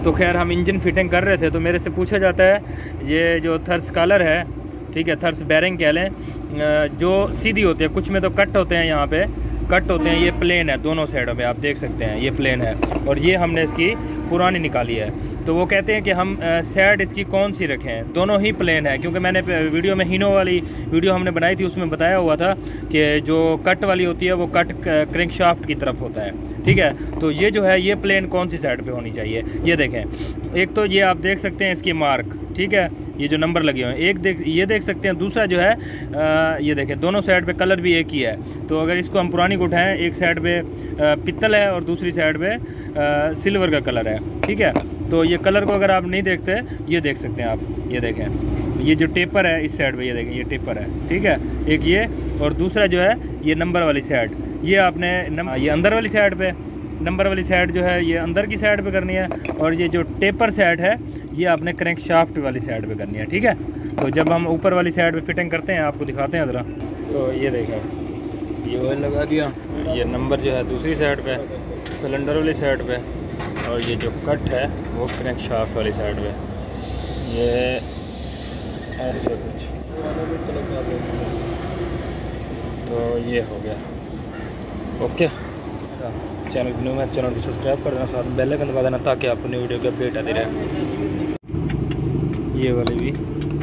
तो खैर हम इंजन फिटिंग कर रहे थे तो मेरे से पूछा जाता है ये जो थर्स कॉलर है, ठीक है, थर्स बेरिंग कह लें, जो सीधी होती है, कुछ में तो कट होते हैं, यहाँ पे कट होते हैं, ये प्लेन है दोनों साइडों पे, आप देख सकते हैं ये प्लेन है, और ये हमने इसकी पुरानी निकाली है। तो वो कहते हैं कि हम साइड इसकी कौन सी रखें, दोनों ही प्लेन है, क्योंकि मैंने वीडियो में हीनो वाली वीडियो हमने बनाई थी, उसमें बताया हुआ था कि जो कट वाली होती है वो कट क्रैंक शाफ्ट की तरफ होता है, ठीक है। तो ये जो है ये प्लेन कौन सी साइड पे होनी चाहिए, ये देखें, एक तो ये आप देख सकते हैं इसकी मार्क, ठीक है, ये जो नंबर लगे हुए हैं, एक ये देख सकते हैं, दूसरा जो है ये देखें दोनों साइड पे कलर भी एक ही है। तो अगर इसको हम पुरानी को उठाएं, एक साइड पे पित्तल है और दूसरी साइड पे सिल्वर का कलर है, ठीक है। तो ये कलर को अगर आप नहीं देखते, ये देख सकते हैं आप, ये देखें, ये जो टेपर है इस साइड पे, ये देखें ये टेपर है, ठीक है, एक ये, और दूसरा जो है ये नंबर वाली साइड, ये आपने ये अंदर वाली साइड पे, नंबर वाली साइड जो है ये अंदर की साइड पे करनी है, और ये जो टेपर साइड है ये आपने क्रैंक शाफ्ट वाली साइड पे करनी है, ठीक है। तो जब हम ऊपर वाली साइड पे फिटिंग करते हैं, आपको दिखाते हैं ज़रा। तो ये देखें, ये ऑयल लगा दिया, ये नंबर जो है दूसरी साइड पे, सिलेंडर वाली साइड पे, और ये जो कट है वो क्रैंक शाफ्ट वाली साइड पे, ये ऐसे कुछ। तो ये हो गया, ओके। चैनल न्यू है, चैनल को सब्सक्राइब कर देना, साथ में बेल आइकन दबा देना ताकि आपको न्यू वीडियो की अपडेट आती रहे। ये वाली भी